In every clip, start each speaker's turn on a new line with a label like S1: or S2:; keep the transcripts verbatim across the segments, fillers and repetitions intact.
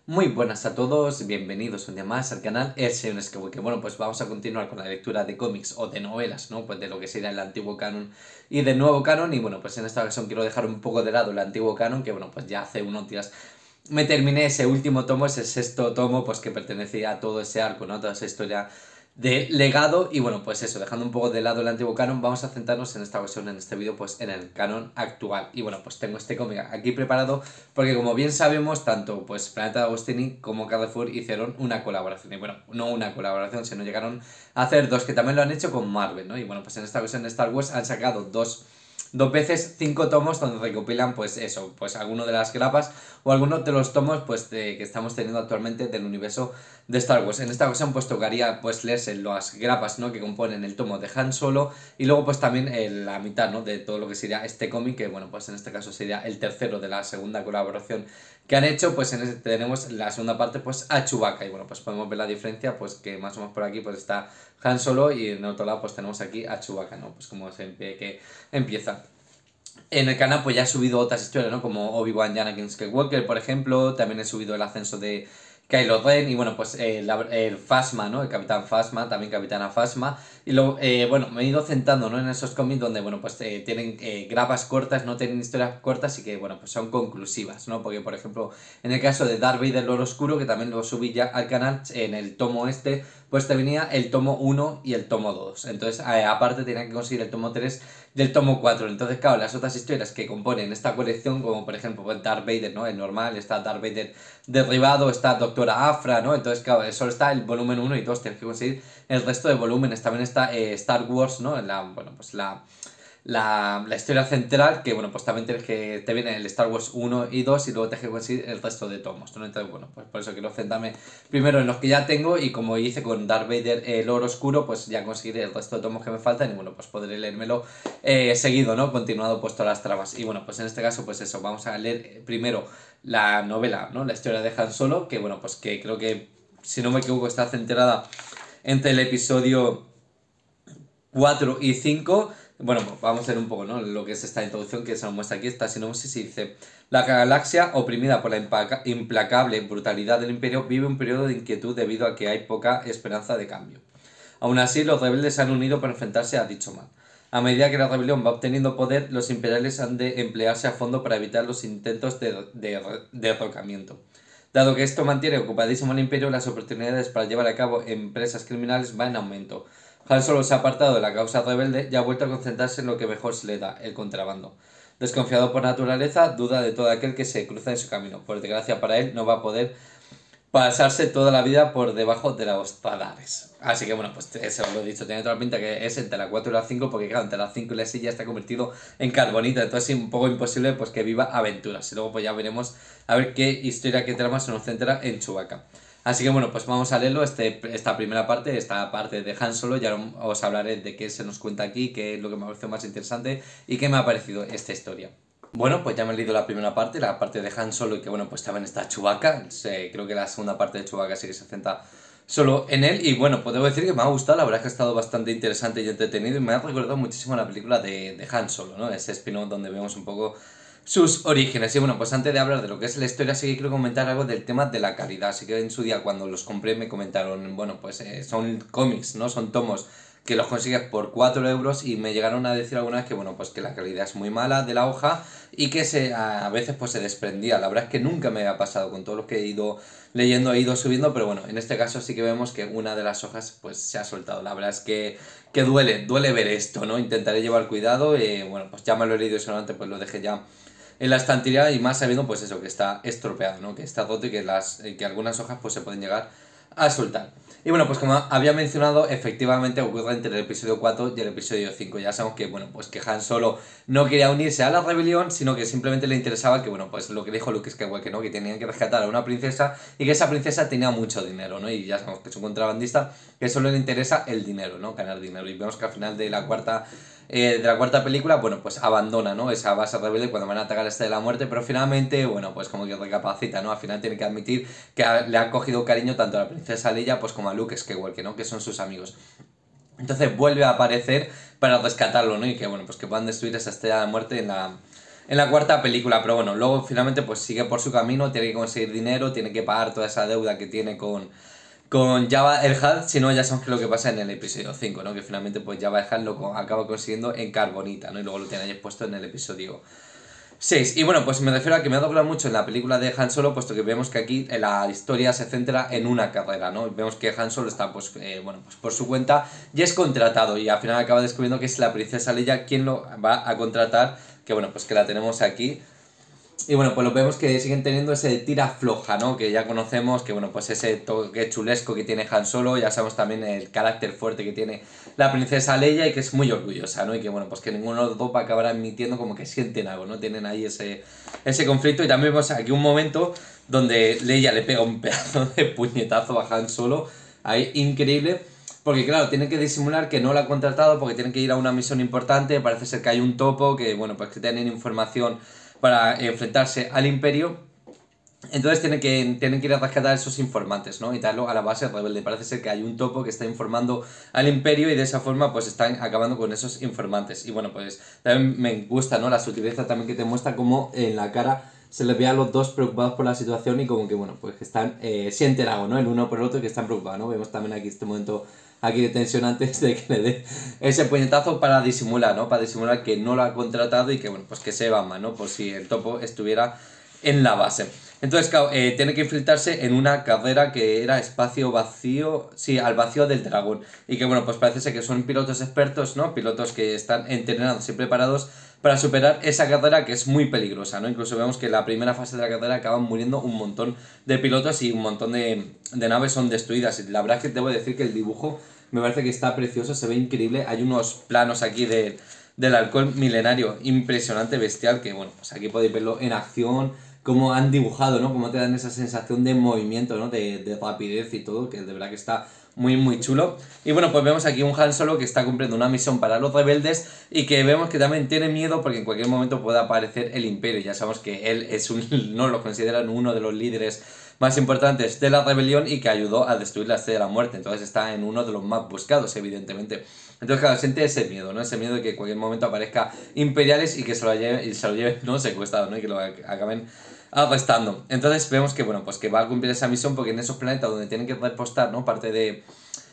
S1: Muy buenas a todos, bienvenidos un día más al canal El Señor Skywalker. Bueno, pues vamos a continuar con la lectura de cómics o de novelas, ¿no? Pues de lo que sería el antiguo canon y del nuevo canon. Y bueno, pues en esta ocasión quiero dejar un poco de lado el antiguo canon, que bueno, pues ya hace unos días me terminé ese último tomo, ese sexto tomo, pues que pertenecía a todo ese arco, ¿no? Toda esa historia de legado. Y bueno, pues eso, dejando un poco de lado el antiguo canon, vamos a centrarnos en esta ocasión, en este vídeo, pues en el canon actual. Y bueno, pues tengo este cómic aquí preparado porque, como bien sabemos, tanto pues Planeta de Agostini como Carrefour hicieron una colaboración. Y bueno, no una colaboración, sino llegaron a hacer dos, que también lo han hecho con Marvel, ¿no? Y bueno, pues en esta ocasión Star Wars han sacado dos Dos veces cinco tomos donde recopilan, pues eso, pues alguno de las grapas o algunos de los tomos, pues de, que estamos teniendo actualmente del universo de Star Wars. En esta ocasión, pues tocaría, pues leerse las grapas, ¿no? Que componen el tomo de Han Solo y luego, pues también el, la mitad, ¿no? De todo lo que sería este cómic, que bueno, pues en este caso sería el tercero de la segunda colaboración que han hecho. Pues en este tenemos la segunda parte, pues a Chewbacca, y bueno, pues podemos ver la diferencia, pues que más o menos por aquí, pues está Han Solo y en el otro lado, pues tenemos aquí a Chewbacca, ¿no? Pues como se que empieza. En el canal pues ya he subido otras historias, ¿no? Como Obi-Wan y Anakin Skywalker, por ejemplo. También he subido el ascenso de Kylo Ren y bueno, pues eh, la, el Phasma, ¿no? El Capitán Phasma, también Capitana Phasma. Y luego, eh, bueno, me he ido centrando, ¿no? En esos cómics donde, bueno, pues eh, tienen eh, grapas cortas, no tienen historias cortas y que, bueno, pues son conclusivas, ¿no? Porque, por ejemplo, en el caso de Darth Vader, el Loro Oscuro, que también lo subí ya al canal, en el tomo este, pues te venía el tomo uno y el tomo dos. Entonces, eh, aparte tenía que conseguir el tomo tres del tomo cuatro. Entonces, claro, las otras historias que componen esta colección, como por ejemplo pues Darth Vader, ¿no? El normal, está Darth Vader derribado, está Doctora Afra, ¿no? Entonces, claro, solo está el volumen uno y dos, tienes que conseguir el resto de volúmenes. También está eh, Star Wars, ¿no? La, bueno, pues la... La, la historia central, que bueno, pues también tienes que, te viene el Star Wars uno y dos y luego tienes que conseguir el resto de tomos, ¿no? Entonces, bueno, pues por eso quiero centrarme primero en los que ya tengo y como hice con Darth Vader el oro oscuro, pues ya conseguiré el resto de tomos que me faltan y bueno, pues podré leérmelo eh, seguido, ¿no? Continuado pues todas las tramas. Y bueno, pues en este caso, pues eso, vamos a leer primero la novela, ¿no? La historia de Han Solo, que bueno, pues que creo que, si no me equivoco, está centrada entre el episodio cuatro y cinco. Bueno, pues vamos a ver un poco, ¿no? Lo que es esta introducción que se nos muestra aquí, esta sinopsis, y dice: la galaxia, oprimida por la implacable brutalidad del Imperio, vive un periodo de inquietud debido a que hay poca esperanza de cambio. Aún así, los rebeldes se han unido para enfrentarse a dicho mal. A medida que la rebelión va obteniendo poder, los imperiales han de emplearse a fondo para evitar los intentos de, de, de derrocamiento. Dado que esto mantiene ocupadísimo al Imperio, las oportunidades para llevar a cabo empresas criminales van en aumento. Han Solo se ha apartado de la causa rebelde y ha vuelto a concentrarse en lo que mejor se le da, el contrabando. Desconfiado por naturaleza, duda de todo aquel que se cruza en su camino. Por desgracia para él, no va a poder pasarse toda la vida por debajo de los radares. Así que bueno, pues eso lo he dicho, tiene toda la pinta que es entre la cuatro y la cinco, porque claro, entre la cinco y la seis ya está convertido en carbonita, entonces es un poco imposible pues que viva aventuras. Y luego pues ya veremos a ver qué historia, qué trama se nos centra en Chewbacca. Así que bueno, pues vamos a leerlo, este, esta primera parte, esta parte de Han Solo. Ya os hablaré de qué se nos cuenta aquí, qué es lo que me ha parecido más interesante y qué me ha parecido esta historia. Bueno, pues ya me he leído la primera parte, la parte de Han Solo, y que bueno, pues también está Chewbacca. Creo que la segunda parte de Chewbacca sí que se centra solo en él. Y bueno, pues debo decir que me ha gustado, la verdad es que ha estado bastante interesante y entretenido. Y me ha recordado muchísimo la película de, de Han Solo, ¿no? Ese spin-off donde vemos un poco sus orígenes. Y bueno, pues antes de hablar de lo que es la historia, sí que quiero comentar algo del tema de la calidad. Así que en su día, cuando los compré, me comentaron, bueno, pues eh, son cómics, ¿no? Son tomos que los consigues por cuatro euros, y me llegaron a decir alguna vez que bueno, pues que la calidad es muy mala de la hoja y que se, a veces pues se desprendía. La verdad es que nunca me ha pasado, con todo lo que he ido leyendo, he ido subiendo, pero bueno, en este caso sí que vemos que una de las hojas pues se ha soltado. La verdad es que, que duele, duele ver esto, ¿no? Intentaré llevar cuidado y bueno, pues ya me lo he leído y solamente pues lo dejé ya en la estantería, y más sabiendo pues eso, que está estropeado, ¿no? Que está roto y que, las, que algunas hojas pues se pueden llegar a soltar. Y bueno, pues como había mencionado, efectivamente ocurre entre el episodio cuatro y el episodio cinco. Ya sabemos que, bueno, pues que Han Solo no quería unirse a la rebelión, sino que simplemente le interesaba que, bueno, pues lo que dijo Luke Skywalker, ¿no? Que tenían que rescatar a una princesa y que esa princesa tenía mucho dinero, ¿no? Y ya sabemos que es un contrabandista que solo le interesa el dinero, ¿no? Ganar dinero. Y vemos que al final de la cuarta... Eh, de la cuarta película, bueno, pues abandona, ¿no? Esa base rebelde cuando van a atacar a este de la muerte, pero finalmente, bueno, pues como que recapacita, ¿no? Al final tiene que admitir que ha, le ha cogido cariño tanto a la princesa Leia pues como a Luke Skywalker, ¿no? Que son sus amigos. Entonces vuelve a aparecer para rescatarlo, ¿no? Y que, bueno, pues que puedan destruir esa estrella de muerte en la... en la cuarta película, pero bueno, luego finalmente pues sigue por su camino, tiene que conseguir dinero, tiene que pagar toda esa deuda que tiene con, con Jabba el Hutt, si no ya sabemos que lo que pasa en el episodio cinco, ¿no? Que finalmente pues Jabba el Hutt lo acaba consiguiendo en Carbonita, ¿no? Y luego lo tiene ahí puesto en el episodio seis. Y bueno, pues me refiero a que me ha doblado mucho en la película de Han Solo, puesto que vemos que aquí la historia se centra en una carrera, ¿no? Vemos que Han Solo está, pues, eh, bueno, pues por su cuenta y es contratado, y al final acaba descubriendo que es la princesa Leia quien lo va a contratar, que bueno, pues que la tenemos aquí. Y bueno, pues lo vemos que siguen teniendo ese tira floja, ¿no? Que ya conocemos, que bueno, pues ese toque chulesco que tiene Han Solo, ya sabemos también el carácter fuerte que tiene la princesa Leia y que es muy orgullosa, ¿no? Y que bueno, pues que ninguno de los dos va a acabar admitiendo como que sienten algo, ¿no? Tienen ahí ese, ese conflicto, y también vemos aquí un momento donde Leia le pega un pedazo de puñetazo a Han Solo, ahí increíble. Porque claro, tiene que disimular que no lo ha contratado porque tienen que ir a una misión importante, parece ser que hay un topo, que bueno, pues que tienen información para enfrentarse al Imperio. Entonces tienen que, tienen que ir a rescatar a esos informantes, ¿no? Y darlo a la base rebelde. Parece ser que hay un topo que está informando al Imperio y de esa forma pues están acabando con esos informantes. Y bueno, pues también me gusta, ¿no? La sutileza también que te muestra como en la cara se les ve a los dos preocupados por la situación y como que, bueno, pues que están, eh, sienten algo, ¿no? El uno por el otro y que están preocupados, ¿no? Vemos también aquí este momento aquí de tensión antes de que le dé ese puñetazo para disimular, ¿no? Para disimular que no lo ha contratado y que, bueno, pues que se va mal, ¿no? Por si el topo estuviera en la base. Entonces, claro, eh, tiene que infiltrarse en una carrera que era espacio vacío, sí, al vacío del dragón. Y que, bueno, pues parece ser que son pilotos expertos, ¿no? Pilotos que están entrenados y preparados para superar esa carrera que es muy peligrosa, ¿no? Incluso vemos que en la primera fase de la carrera acaban muriendo un montón de pilotos y un montón de, de naves son destruidas. Y la verdad es que debo decir que el dibujo me parece que está precioso, se ve increíble. Hay unos planos aquí de, del halcón milenario impresionante, bestial, que, bueno, pues aquí podéis verlo en acción, cómo han dibujado, ¿no? Cómo te dan esa sensación de movimiento, ¿no? De, de rapidez y todo, que de verdad que está muy muy chulo. Y bueno, pues vemos aquí un Han Solo que está cumpliendo una misión para los rebeldes y que vemos que también tiene miedo porque en cualquier momento puede aparecer el Imperio. Ya sabemos que él es un, no lo consideran uno de los líderes más importantes de la rebelión y que ayudó a destruir la Estrella de la Muerte. Entonces está en uno de los más buscados, evidentemente. Entonces, claro, siente ese miedo, ¿no? Ese miedo de que en cualquier momento aparezca imperiales y que se lo lleven, y se lo lleven, no secuestrado, ¿no? Y que lo acaben arrestando. Entonces vemos que, bueno, pues que va a cumplir esa misión porque en esos planetas donde tienen que repostar, ¿no? Parte de...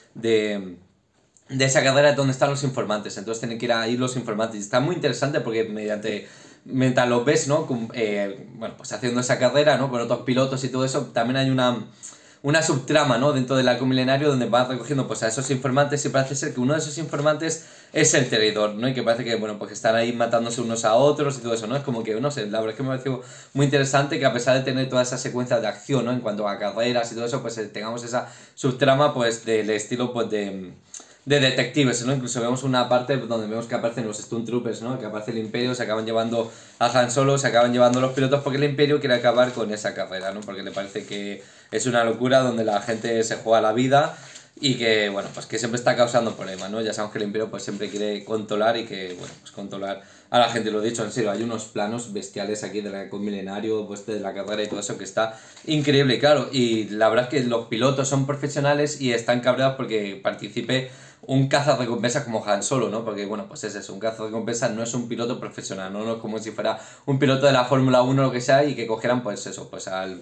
S1: de de esa carrera es donde están los informantes, entonces tienen que ir ahí los informantes. Y está muy interesante porque mediante, mientras los ves, ¿no? Eh, bueno, pues haciendo esa carrera, ¿no? Con otros pilotos y todo eso, también hay una, una subtrama, ¿no? Dentro del arco milenario donde van recogiendo pues a esos informantes y parece ser que uno de esos informantes es el traidor, ¿no? Y que parece que, bueno, pues que están ahí matándose unos a otros y todo eso, ¿no? Es como que, no sé, la verdad es que me pareció muy interesante que a pesar de tener toda esa secuencia de acción, ¿no? En cuanto a carreras y todo eso, pues tengamos esa subtrama, pues del estilo, pues de... de detectives, ¿no? Incluso vemos una parte donde vemos que aparecen los Stone Troopers, ¿no? Que aparece el Imperio, se acaban llevando a Han Solo, se acaban llevando a los pilotos porque el Imperio quiere acabar con esa carrera, ¿no? Porque le parece que es una locura donde la gente se juega la vida y que, bueno, pues que siempre está causando problemas, ¿no? Ya sabemos que el Imperio pues siempre quiere controlar y que, bueno, pues controlar a la gente. Lo he dicho, en serio, hay unos planos bestiales aquí del halcón milenario, pues de la carrera y todo eso que está increíble, claro. Y la verdad es que los pilotos son profesionales y están cabreados porque participe un cazarrecompensas como Han Solo, ¿no? Porque, bueno, pues es eso, un cazarrecompensas no es un piloto profesional, ¿no? No es como si fuera un piloto de la Fórmula uno o lo que sea y que cogieran, pues eso, pues al...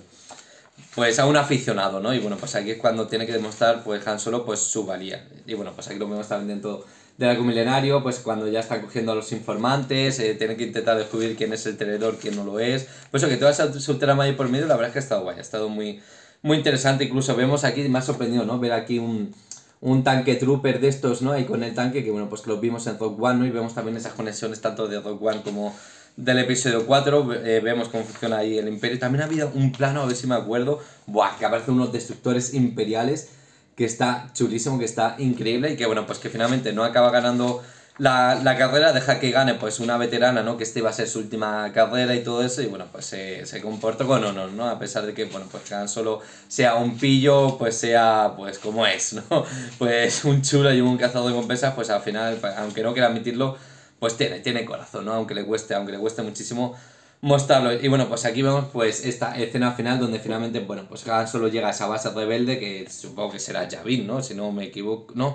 S1: pues a un aficionado, ¿no? Y bueno, pues aquí es cuando tiene que demostrar, pues Han Solo, pues su valía. Y bueno, pues aquí lo vemos también dentro del arco milenario, pues cuando ya están cogiendo a los informantes, eh, tienen que intentar descubrir quién es el traidor, quién no lo es. Pues eso, que toda esa subtrama ahí por medio, la verdad es que ha estado guay, ha estado muy, muy interesante. Incluso vemos aquí, me ha sorprendido, ¿no? Ver aquí un... un tanque trooper de estos, ¿no? Ahí con el tanque, que bueno, pues que lo vimos en Rogue One, ¿no? Y vemos también esas conexiones tanto de Rogue One como del episodio cuatro, eh, vemos cómo funciona ahí el Imperio. También ha habido un plano, a ver si me acuerdo, buah, que aparecen unos destructores imperiales, que está chulísimo, que está increíble, y que bueno, pues que finalmente no acaba ganando la, la carrera, deja que gane pues una veterana, ¿no? Que esta iba a ser su última carrera y todo eso, y bueno, pues se, se comportó con honor, ¿no? A pesar de que, bueno, pues que Han Solo sea un pillo, pues sea, pues como es, ¿no? Pues un chulo y un cazador de recompensas, pues al final, aunque no quiera admitirlo, pues tiene, tiene corazón, ¿no? Aunque le cueste, aunque le cueste muchísimo mostrarlo. Y bueno, pues aquí vemos pues esta escena final donde finalmente, bueno, pues Han Solo llega a esa base rebelde que supongo que será Yavin, ¿no? Si no me equivoco, no...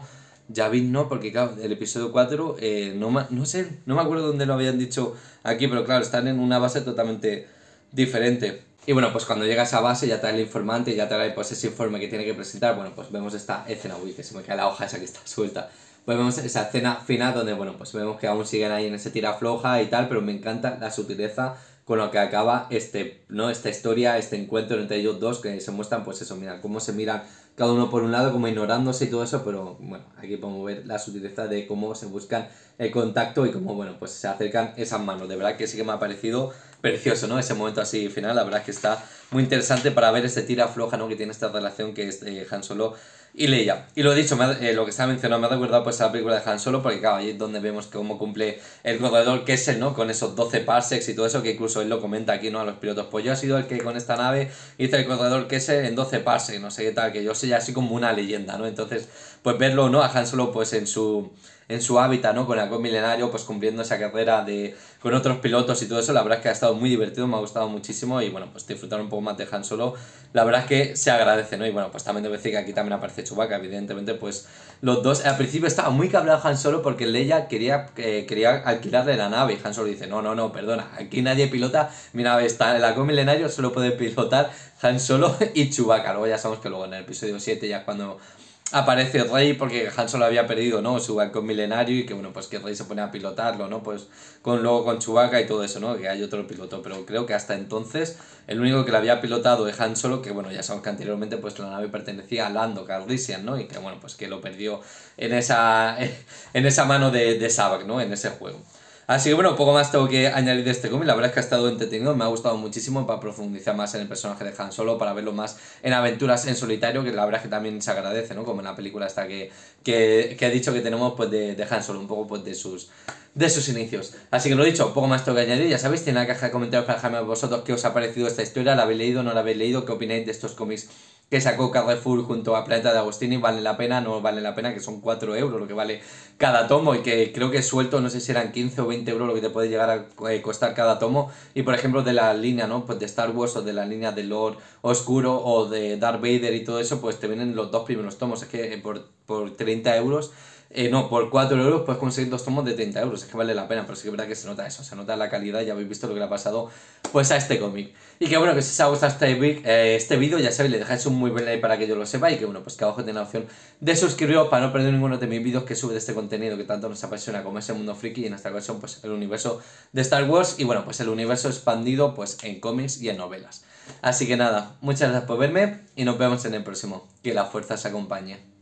S1: Yavin no, porque claro, el episodio cuatro, eh, no, ma- no sé, no me acuerdo dónde lo habían dicho aquí, pero claro, están en una base totalmente diferente. Y bueno, pues cuando llega a esa base ya trae el informante, ya trae pues ese informe que tiene que presentar, bueno, pues vemos esta escena, uy, que se me cae la hoja esa que está suelta. Pues vemos esa escena final donde, bueno, pues vemos que aún siguen ahí en ese tira floja y tal, pero me encanta la sutileza con lo que acaba este, ¿no? Esta historia, este encuentro entre ellos dos, que se muestran, pues eso, mira, cómo se miran cada uno por un lado, como ignorándose y todo eso, pero bueno, aquí podemos ver la sutileza de cómo se buscan el contacto y cómo, bueno, pues se acercan esas manos. De verdad que sí que me ha parecido precioso, ¿no? Ese momento así final, la verdad que está muy interesante para ver ese tira floja, ¿no? Que tiene esta relación que es de Han Solo y Leia. Y lo he dicho, me ha- eh, lo que estaba mencionando me ha recordado pues a la película de Han Solo, porque claro, ahí es donde vemos cómo cumple el corredor Kessel, ¿no? Con esos doce parsecs y todo eso, que incluso él lo comenta aquí, ¿no? A los pilotos, pues yo he sido el que con esta nave hice el corredor Kessel en doce parsecs, no sé qué tal, que yo soy así como una leyenda, ¿no? Entonces, pues verlo, ¿no? A Han Solo pues en su en su hábitat, ¿no? Con el halcón milenario, pues cumpliendo esa carrera de con otros pilotos y todo eso, la verdad es que ha estado muy divertido, me ha gustado muchísimo y bueno, pues disfrutar un poco más de Han Solo, la verdad es que se agradece, ¿no? Y bueno, pues también debo decir que aquí también aparece Chewbacca, evidentemente, pues los dos, al principio estaba muy cabreado Han Solo porque Leia quería, eh, quería alquilarle la nave y Han Solo dice, no, no, no, perdona, aquí nadie pilota, mi nave está en el halcón milenario, solo puede pilotar Han Solo y Chewbacca. Luego ya sabemos que luego en el episodio siete ya es cuando aparece Rey porque Han Solo había perdido, ¿no? Su halcón milenario y que bueno, pues que Rey se pone a pilotarlo, ¿no? Pues con luego con Chewbacca y todo eso, ¿no? Que hay otro piloto, pero creo que hasta entonces el único que le había pilotado es Han Solo, que bueno, ya sabemos que anteriormente pues la nave pertenecía a Lando Calrissian, ¿no? Y que bueno, pues que lo perdió en esa en esa mano de, de Sabak, ¿no? En ese juego. Así que bueno, poco más tengo que añadir de este cómic, la verdad es que ha estado entretenido, me ha gustado muchísimo para profundizar más en el personaje de Han Solo, para verlo más en aventuras en solitario, que la verdad es que también se agradece, ¿no? Como en la película esta que, que, que he dicho que tenemos pues de, de Han Solo, un poco pues de sus, de sus inicios. Así que lo dicho, poco más tengo que añadir, ya sabéis, tiene en la caja de comentarios para dejarme a vosotros qué os ha parecido esta historia, la habéis leído, no la habéis leído, qué opináis de estos cómics que sacó Carrefour junto a Planeta de Agostini, vale la pena, no vale la pena, que son cuatro euros lo que vale cada tomo y que creo que suelto, no sé si eran quince o veinte euros lo que te puede llegar a eh, costar cada tomo. Y por ejemplo de la línea, ¿no? Pues de Star Wars o de la línea de Lord Oscuro o de Darth Vader y todo eso, pues te vienen los dos primeros tomos. Es que eh, por, por treinta euros, eh, no, por cuatro euros puedes conseguir dos tomos de treinta euros. Es que vale la pena, pero sí que es verdad que se nota eso, se nota la calidad, ya habéis visto lo que le ha pasado pues a este cómic. Y que bueno, que si os ha gustado este, vi- eh, este vídeo, ya sabéis, le dejáis un muy buen like para que yo lo sepa y que bueno, pues que abajo tenéis la opción de suscribiros para no perder ninguno de mis vídeos que sube de este contenido que tanto nos apasiona como ese mundo friki y en esta ocasión pues el universo de Star Wars y bueno, pues el universo expandido pues en cómics y en novelas. Así que nada, muchas gracias por verme y nos vemos en el próximo. Que la fuerza os acompañe.